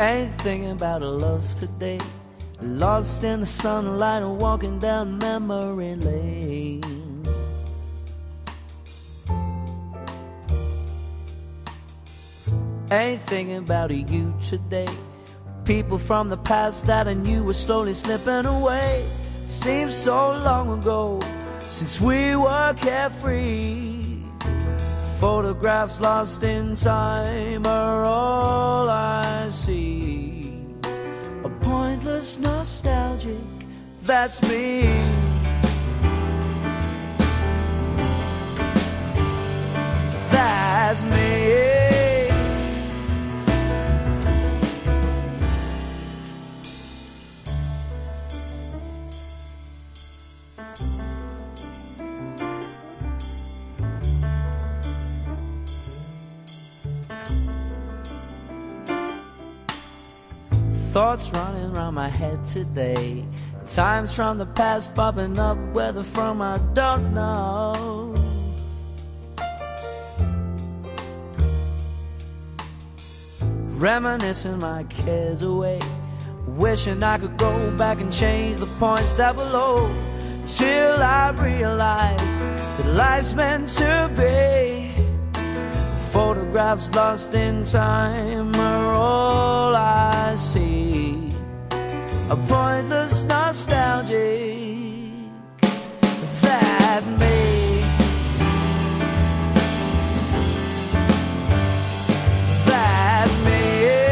Ain't thinking about a love today, lost in the sunlight and walking down memory lane. Ain't thinking about you today, people from the past that I knew were slowly slipping away. Seems so long ago since we were carefree. Photographs lost in time are all I see. A pointless nostalgic, that's me. That's me. Thoughts running around my head today, times from the past popping up, whether from I don't know. Reminiscing my cares away, wishing I could go back and change the points that were low, till I realized that life's meant to be. Photographs lost in time are all I see. A pointless nostalgic, that's me. That's me.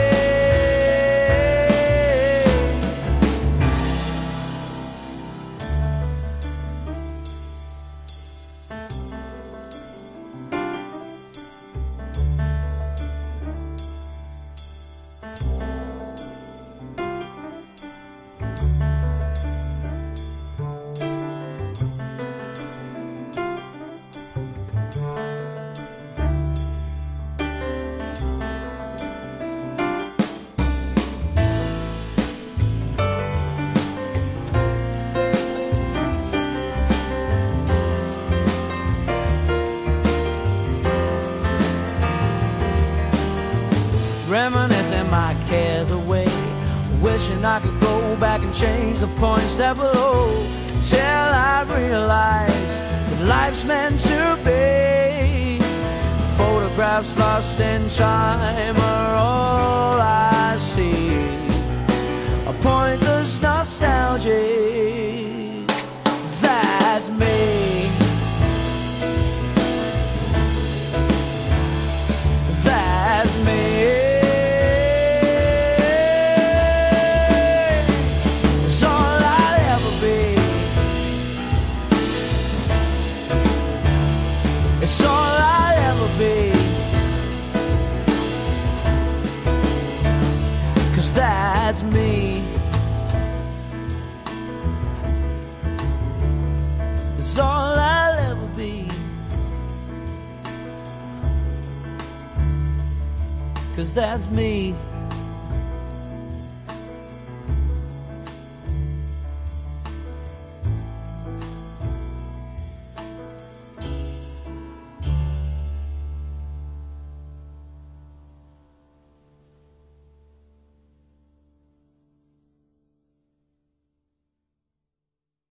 Reminiscing my cares away, wishing I could go back and change the points that were low, till I realized that life's meant to be. Photographs lost in time are all I see. A pointless nostalgic, that's me. That's me. It's all I'll ever be, 'cause that's me. It's all I'll ever be, 'cause that's me.